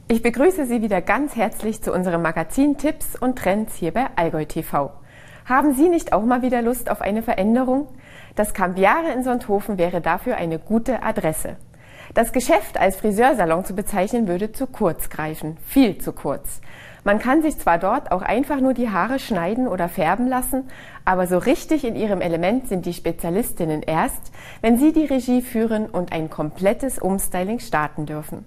Ich begrüße Sie wieder ganz herzlich zu unserem Magazin Tipps und Trends hier bei Allgäu TV. Haben Sie nicht auch mal wieder Lust auf eine Veränderung? Das Cambiare in Sonthofen wäre dafür eine gute Adresse. Das Geschäft als Friseursalon zu bezeichnen würde zu kurz greifen, viel zu kurz. Man kann sich zwar dort auch einfach nur die Haare schneiden oder färben lassen, aber so richtig in ihrem Element sind die Spezialistinnen erst, wenn sie die Regie führen und ein komplettes Umstyling starten dürfen.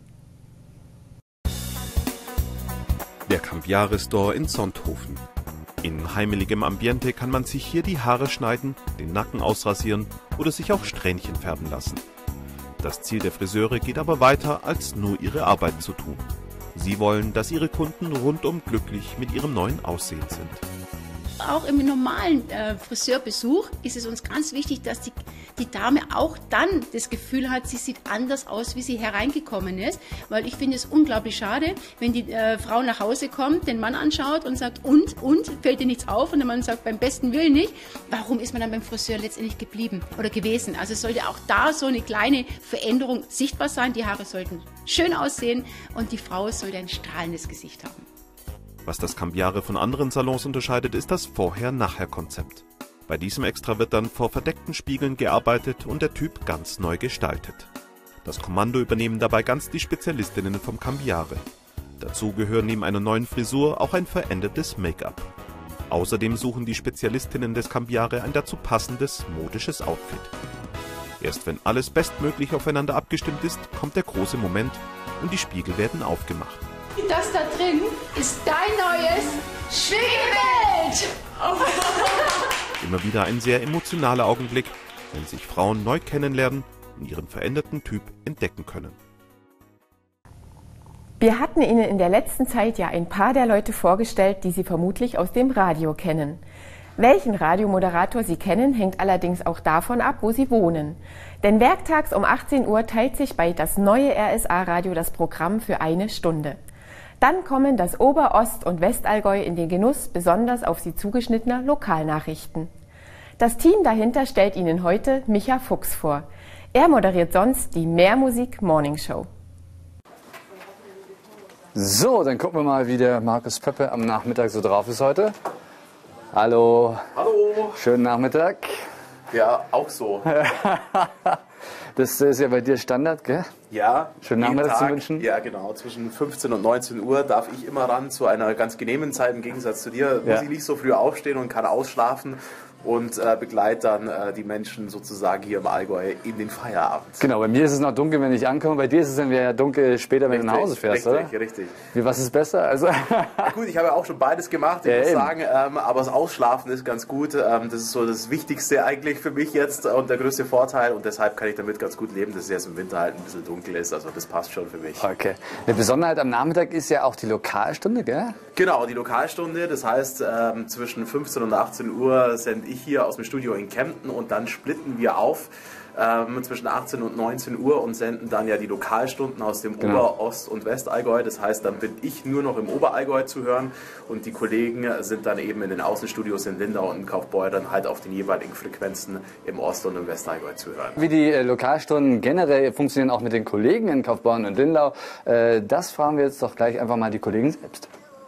Der Cambiare Store in Sonthofen. In heimeligem Ambiente kann man sich hier die Haare schneiden, den Nacken ausrasieren oder sich auch Strähnchen färben lassen. Das Ziel der Friseure geht aber weiter, als nur ihre Arbeit zu tun. Sie wollen, dass ihre Kunden rundum glücklich mit ihrem neuen Aussehen sind. Auch im normalen Friseurbesuch ist es uns ganz wichtig, dass die Dame auch dann das Gefühl hat, sie sieht anders aus, wie sie hereingekommen ist. Weil ich finde es unglaublich schade, wenn die Frau nach Hause kommt, den Mann anschaut und sagt, und, fällt dir nichts auf? Und der Mann sagt, beim besten Willen nicht. Warum ist man dann beim Friseur letztendlich geblieben oder gewesen? Also es sollte auch da so eine kleine Veränderung sichtbar sein. Die Haare sollten schön aussehen und die Frau sollte ein strahlendes Gesicht haben. Was das Cambiare von anderen Salons unterscheidet, ist das Vorher-Nachher-Konzept. Bei diesem Extra wird dann vor verdeckten Spiegeln gearbeitet und der Typ ganz neu gestaltet. Das Kommando übernehmen dabei ganz die Spezialistinnen vom Cambiare. Dazu gehören neben einer neuen Frisur auch ein verändertes Make-up. Außerdem suchen die Spezialistinnen des Cambiare ein dazu passendes, modisches Outfit. Erst wenn alles bestmöglich aufeinander abgestimmt ist, kommt der große Moment und die Spiegel werden aufgemacht. Das da drin ist dein neues Spiegelbild! Immer wieder ein sehr emotionaler Augenblick, wenn sich Frauen neu kennenlernen und ihren veränderten Typ entdecken können. Wir hatten Ihnen in der letzten Zeit ja ein paar der Leute vorgestellt, die Sie vermutlich aus dem Radio kennen. Welchen Radiomoderator Sie kennen, hängt allerdings auch davon ab, wo Sie wohnen. Denn werktags um 18 Uhr teilt sich bei das neue RSA-Radio das Programm für eine Stunde. Dann kommen das Ober-, Ost- und Westallgäu in den Genuss besonders auf sie zugeschnittener Lokalnachrichten. Das Team dahinter stellt Ihnen heute Micha Fuchs vor. Er moderiert sonst die Mehrmusik Morning Show. So, dann gucken wir mal, wie der Markus Pöppe am Nachmittag so drauf ist heute. Hallo. Hallo. Schönen Nachmittag. Ja, auch so. Das ist ja bei dir Standard, gell? Ja. Schönen Nachmittag zu wünschen. Ja, genau. Zwischen 15 und 19 Uhr darf ich immer ran zu einer ganz genehmen Zeit. Im Gegensatz zu dir muss ich nicht so früh aufstehen und kann ausschlafen und begleite dann die Menschen sozusagen hier im Allgäu in den Feierabend. Genau, bei mir ist es noch dunkel, wenn ich ankomme. Bei dir ist es dann wieder dunkel später, wenn du nach Hause fährst, oder? Richtig. Was ist besser? Also ja, gut, ich habe ja auch schon beides gemacht, ich muss sagen, aber das Ausschlafen ist ganz gut. Das ist so das Wichtigste eigentlich für mich jetzt und der größte Vorteil und deshalb kann ich damit ganz gut leben, dass es jetzt im Winter halt ein bisschen dunkel ist. Also das passt schon für mich. Okay. Eine Besonderheit am Nachmittag ist ja auch die Lokalstunde, gell? Genau, die Lokalstunde. Das heißt, zwischen 15 und 18 Uhr sende ich hier aus dem Studio in Kempten und dann splitten wir auf zwischen 18 und 19 Uhr und senden dann ja die Lokalstunden aus dem Ober-, Ost- und Westallgäu. Das heißt, dann bin ich nur noch im Oberallgäu zu hören und die Kollegen sind dann eben in den Außenstudios in Lindau und in Kaufbeuren dann halt auf den jeweiligen Frequenzen im Ost- und im Westallgäu zu hören. Wie die Lokalstunden generell funktionieren auch mit den Kollegen in Kaufbeuren und Lindau, das fragen wir jetzt doch gleich einfach mal die Kollegen selbst.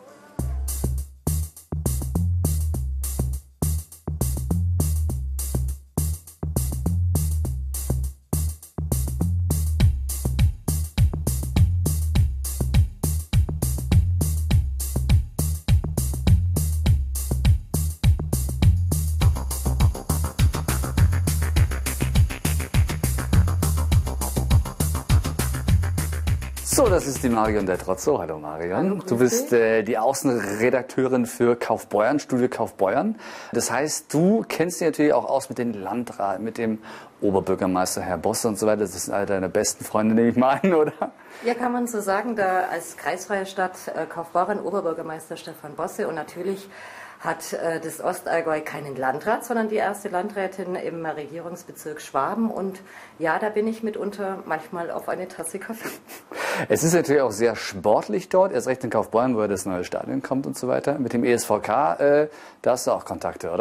So, das ist die Marion Deltrozzo. Hallo Marion. Hallo, du bist die Außenredakteurin für Kaufbeuren, Studio Kaufbeuren. Das heißt, du kennst dich natürlich auch aus mit dem Landrat, mit dem Oberbürgermeister Herr Bosse und so weiter. Das sind all deine besten Freunde, nehme ich mal an, oder? Ja, kann man so sagen, da als kreisfreie Stadt Kaufbeuren Oberbürgermeister Stefan Bosse und natürlich hat das Ostallgäu keinen Landrat, sondern die erste Landrätin im Regierungsbezirk Schwaben. Und ja, da bin ich mitunter manchmal auf eine Tasse Kaffee. Es ist natürlich auch sehr sportlich dort, erst recht in Kaufbeuren, wo das neue Stadion kommt und so weiter. Mit dem ESVK, da hast du auch Kontakte, oder?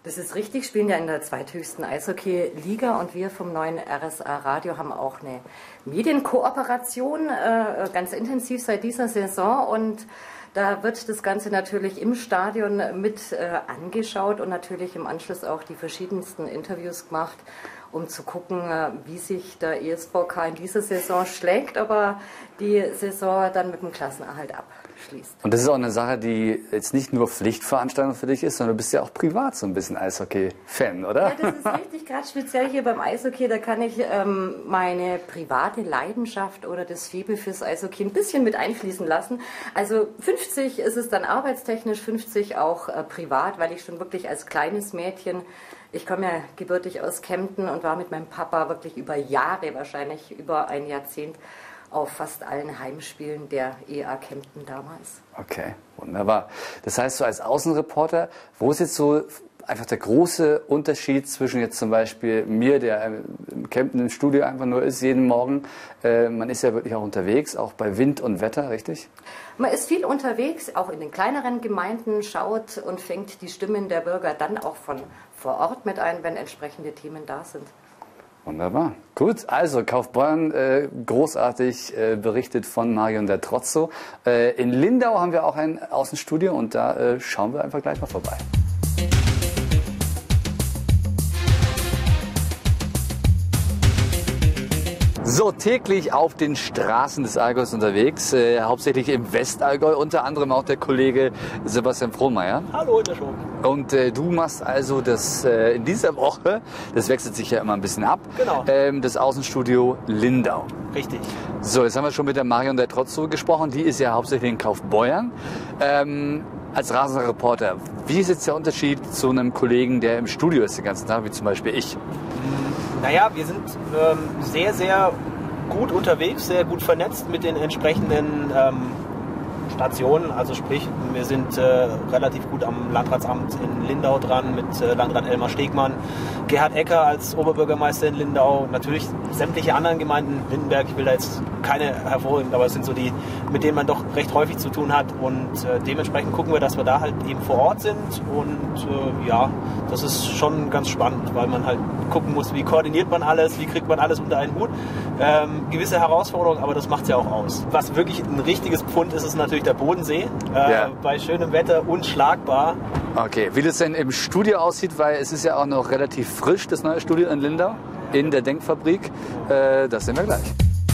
Das ist richtig, spielen ja in der zweithöchsten Eishockey-Liga und wir vom neuen RSA Radio haben auch eine Medienkooperation, ganz intensiv seit dieser Saison, und da wird das Ganze natürlich im Stadion mit angeschaut und natürlich im Anschluss auch die verschiedensten Interviews gemacht, um zu gucken, wie sich der ESVK in dieser Saison schlägt, aber die Saison dann mit dem Klassenerhalt abschließt. Und das ist auch eine Sache, die jetzt nicht nur Pflichtveranstaltung für dich ist, sondern du bist ja auch privat so ein bisschen Eishockey-Fan, oder? Ja, das ist richtig, gerade speziell hier beim Eishockey, da kann ich meine private Leidenschaft oder das Faible fürs Eishockey ein bisschen mit einfließen lassen. Also 50 ist es dann arbeitstechnisch, 50 auch privat, weil ich schon wirklich als kleines Mädchen, ich komme ja gebürtig aus Kempten und war mit meinem Papa wirklich über Jahre, wahrscheinlich über ein Jahrzehnt, auf fast allen Heimspielen der EA Kempten damals. Okay, wunderbar. Das heißt, so als Außenreporter, wo ist jetzt so einfach der große Unterschied zwischen jetzt zum Beispiel mir, der im Kempten im Studio einfach nur ist, jeden Morgen, man ist ja wirklich auch unterwegs, auch bei Wind und Wetter, richtig? Man ist viel unterwegs, auch in den kleineren Gemeinden, schaut und fängt die Stimmen der Bürger dann auch von vor Ort mit ein, wenn entsprechende Themen da sind. Wunderbar. Gut, also Kaufbeuren, großartig berichtet von Marion del Trozzo. In Lindau haben wir auch ein Außenstudio und da schauen wir einfach gleich mal vorbei. So, täglich auf den Straßen des Allgäus unterwegs, hauptsächlich im Westallgäu, unter anderem auch der Kollege Sebastian Frohnmeier. Hallo, in der Show. Und du machst also das in dieser Woche, das wechselt sich ja immer ein bisschen ab, Genau. Das Außenstudio Lindau. Richtig. So, jetzt haben wir schon mit der Marion del Trozzo gesprochen, die ist ja hauptsächlich in Kaufbeuern. Als Rasenreporter, wie ist jetzt der Unterschied zu einem Kollegen, der im Studio ist den ganzen Tag, wie zum Beispiel ich? Naja, wir sind sehr, sehr gut unterwegs, sehr gut vernetzt mit den entsprechenden Stationen. Also sprich, wir sind relativ gut am Landratsamt in Lindau dran mit Landrat Elmar Stegmann, Gerhard Ecker als Oberbürgermeister in Lindau, natürlich sämtliche anderen Gemeinden, Lindenberg, ich will da jetzt keine hervorheben, aber es sind so die, mit denen man doch recht häufig zu tun hat, und dementsprechend gucken wir, dass wir da halt eben vor Ort sind, und ja, das ist schon ganz spannend, weil man halt gucken muss, wie koordiniert man alles, wie kriegt man alles unter einen Hut. Gewisse Herausforderungen, aber das macht es ja auch aus. Was wirklich ein richtiges Pfund ist, ist natürlich der Bodensee. Ja. Bei schönem Wetter unschlagbar. Okay, wie das denn im Studio aussieht, weil es ist ja auch noch relativ frisch, das neue Studio in Lindau, in der Denkfabrik, das sehen wir gleich.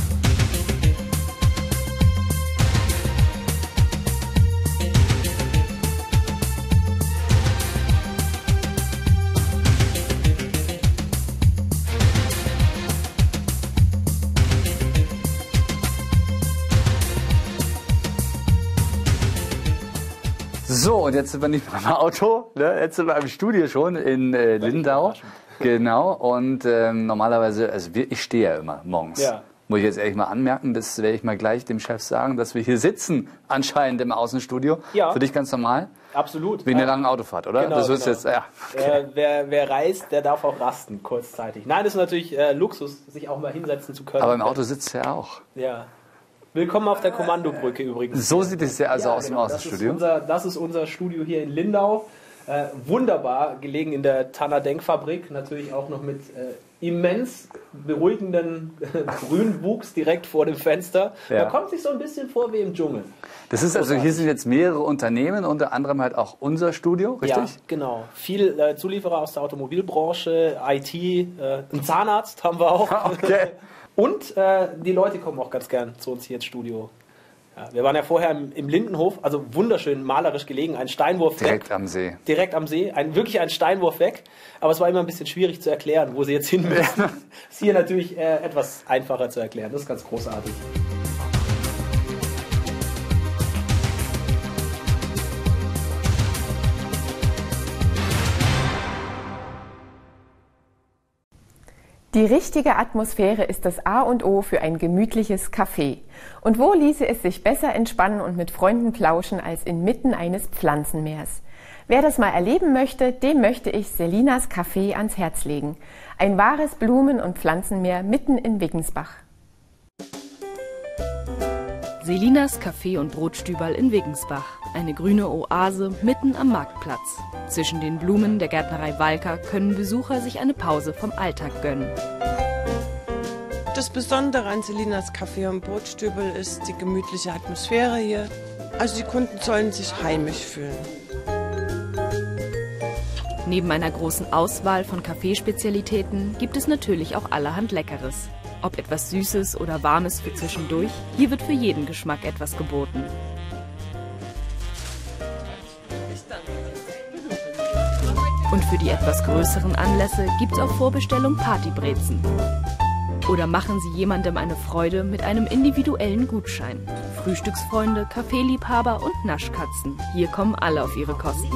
So, und jetzt sind wir nicht beim Auto, ne? Jetzt sind wir im Studio schon in Lindau. Genau, und normalerweise, also ich stehe ja immer morgens. Ja. Muss ich jetzt ehrlich mal anmerken, das werde ich mal gleich dem Chef sagen, dass wir hier sitzen, anscheinend im Außenstudio. Ja. Für dich ganz normal? Absolut. Wegen der langen Autofahrt, oder? Genau, das ist genau. jetzt, ja. Wer reist, der darf auch rasten, kurzzeitig. Nein, das ist natürlich Luxus, sich auch mal hinsetzen zu können. Aber im Auto sitzt er auch. Ja. Willkommen auf der Kommandobrücke übrigens. So sieht es ja also aus genau, im Außenstudio. Das ist unser Studio hier in Lindau. Wunderbar gelegen in der Tanner Denkfabrik. Natürlich auch noch mit immens beruhigenden Grünwuchs direkt vor dem Fenster. Ja. Man kommt sich so ein bisschen vor wie im Dschungel. Das ist also, hier sind jetzt mehrere Unternehmen, unter anderem halt auch unser Studio, richtig? Ja, genau. Viel Zulieferer aus der Automobilbranche, IT, einen Zahnarzt haben wir auch. Okay. Und die Leute kommen auch ganz gern zu uns hier ins Studio. Ja, wir waren ja vorher im Lindenhof, also wunderschön malerisch gelegen, ein Steinwurf weg. Direkt am See. Direkt am See, wirklich ein Steinwurf weg. Aber es war immer ein bisschen schwierig zu erklären, wo sie jetzt hin müssen. Ist hier natürlich etwas einfacher zu erklären. Das ist ganz großartig. Die richtige Atmosphäre ist das A und O für ein gemütliches Café. Und wo ließe es sich besser entspannen und mit Freunden plauschen als inmitten eines Pflanzenmeers? Wer das mal erleben möchte, dem möchte ich Selinas Café ans Herz legen. Ein wahres Blumen- und Pflanzenmeer mitten in Wiggensbach. Selinas Café und Brotstüberl in Wiggensbach. Eine grüne Oase mitten am Marktplatz. Zwischen den Blumen der Gärtnerei Walker können Besucher sich eine Pause vom Alltag gönnen. Das Besondere an Selinas Café und Brotstüberl ist die gemütliche Atmosphäre hier. Also die Kunden sollen sich heimisch fühlen. Neben einer großen Auswahl von Kaffeespezialitäten gibt es natürlich auch allerhand Leckeres. Ob etwas Süßes oder Warmes für zwischendurch, hier wird für jeden Geschmack etwas geboten. Und für die etwas größeren Anlässe gibt es auf Vorbestellung Partybrezen. Oder machen Sie jemandem eine Freude mit einem individuellen Gutschein. Frühstücksfreunde, Kaffeeliebhaber und Naschkatzen. Hier kommen alle auf ihre Kosten.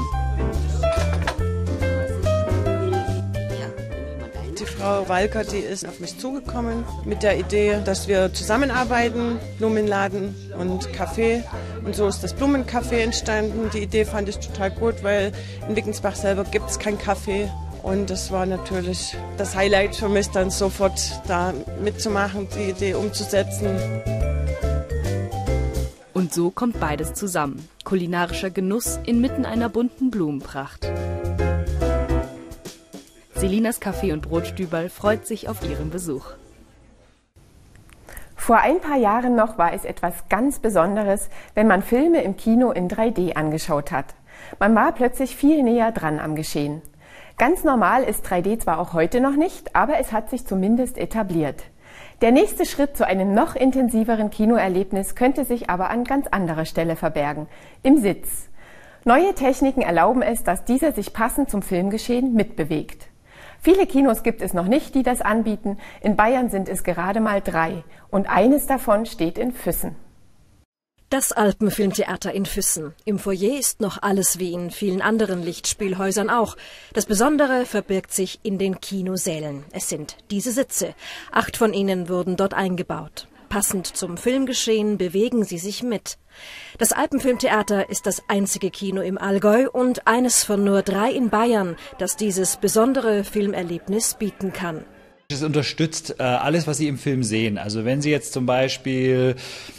Die Frau Walker, die ist auf mich zugekommen mit der Idee, dass wir zusammenarbeiten, Blumenladen und Kaffee. Und so ist das Blumencafé entstanden. Die Idee fand ich total gut, weil in Wiggensbach selber gibt es kein Kaffee. Und das war natürlich das Highlight für mich, dann sofort da mitzumachen, die Idee umzusetzen. Und so kommt beides zusammen. Kulinarischer Genuss inmitten einer bunten Blumenpracht. Selinas Café und Brotstüberl freut sich auf Ihren Besuch. Vor ein paar Jahren noch war es etwas ganz Besonderes, wenn man Filme im Kino in 3D angeschaut hat. Man war plötzlich viel näher dran am Geschehen. Ganz normal ist 3D zwar auch heute noch nicht, aber es hat sich zumindest etabliert. Der nächste Schritt zu einem noch intensiveren Kinoerlebnis könnte sich aber an ganz anderer Stelle verbergen, im Sitz. Neue Techniken erlauben es, dass dieser sich passend zum Filmgeschehen mitbewegt. Viele Kinos gibt es noch nicht, die das anbieten. In Bayern sind es gerade mal 3 und eines davon steht in Füssen. Das Alpenfilmtheater in Füssen. Im Foyer ist noch alles wie in vielen anderen Lichtspielhäusern auch. Das Besondere verbirgt sich in den Kinosälen. Es sind diese Sitze. 8 von ihnen wurden dort eingebaut. Passend zum Filmgeschehen bewegen sie sich mit. Das Alpenfilmtheater ist das einzige Kino im Allgäu und eines von nur 3 in Bayern, das dieses besondere Filmerlebnis bieten kann. Es unterstützt alles, was Sie im Film sehen. Also wenn Sie jetzt zum Beispiel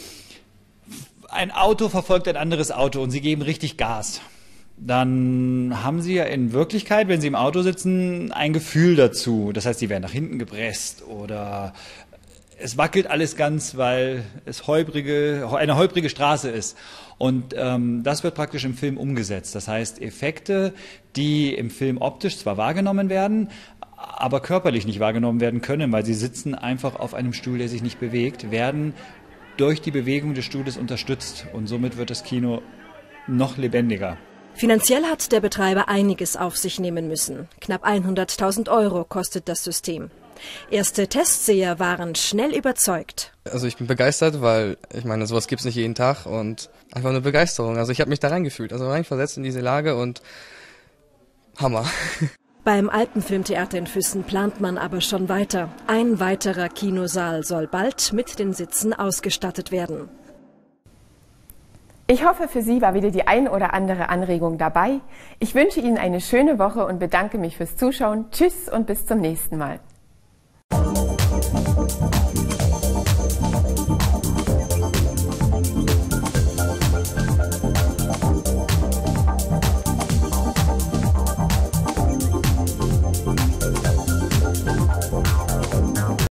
ein Auto verfolgt ein anderes Auto und Sie geben richtig Gas, dann haben Sie ja in Wirklichkeit, wenn Sie im Auto sitzen, ein Gefühl dazu. Das heißt, Sie werden nach hinten gepresst oder es wackelt alles ganz, weil es eine holprige Straße ist. Und das wird praktisch im Film umgesetzt. Das heißt, Effekte, die im Film optisch zwar wahrgenommen werden, aber körperlich nicht wahrgenommen werden können, weil sie sitzen einfach auf einem Stuhl, der sich nicht bewegt, werden durch die Bewegung des Stuhles unterstützt. Und somit wird das Kino noch lebendiger. Finanziell hat der Betreiber einiges auf sich nehmen müssen. Knapp 100.000 € kostet das System. Erste Testseher waren schnell überzeugt. Also ich bin begeistert, weil ich meine, sowas gibt's nicht jeden Tag und einfach eine Begeisterung. Also ich habe mich da reingefühlt, also reinversetzt in diese Lage und Hammer. Beim Alpenfilmtheater in Füssen plant man aber schon weiter. Ein weiterer Kinosaal soll bald mit den Sitzen ausgestattet werden. Ich hoffe, für Sie war wieder die ein oder andere Anregung dabei. Ich wünsche Ihnen eine schöne Woche und bedanke mich fürs Zuschauen. Tschüss und bis zum nächsten Mal.